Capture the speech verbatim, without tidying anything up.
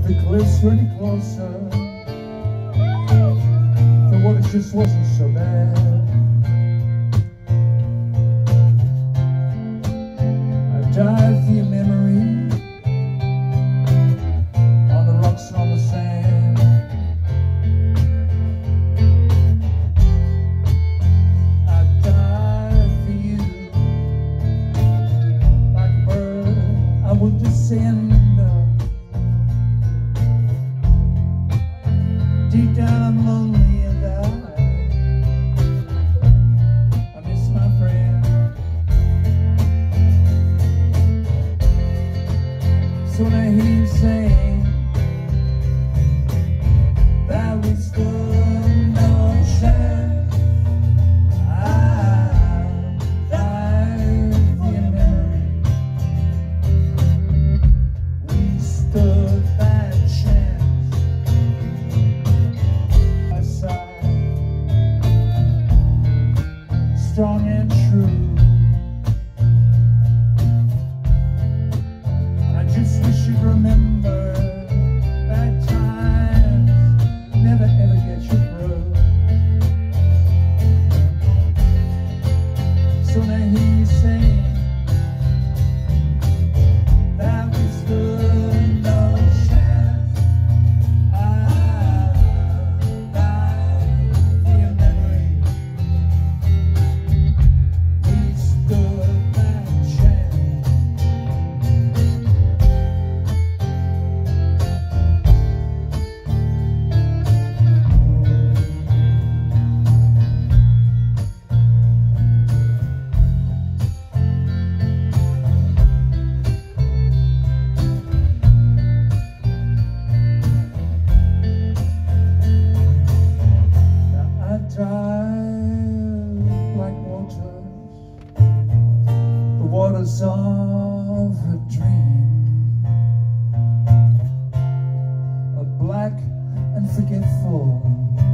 the cliffs were any closer, the water just wasn't so bad. I dive for your memory on the rocks and on the sand. I dive for you like a bird. I would descend deep down. I'm lonely and I, I miss my friend. So when I hear you saying that we stood no chance, I'll die for your memory. We stood that chance. Strong and true. I just wish you'd remember that times never ever get you through. So now hear you saying that we stood no chance. I'll die for your memory. Like waters, the waters of a dream, a black and forgetful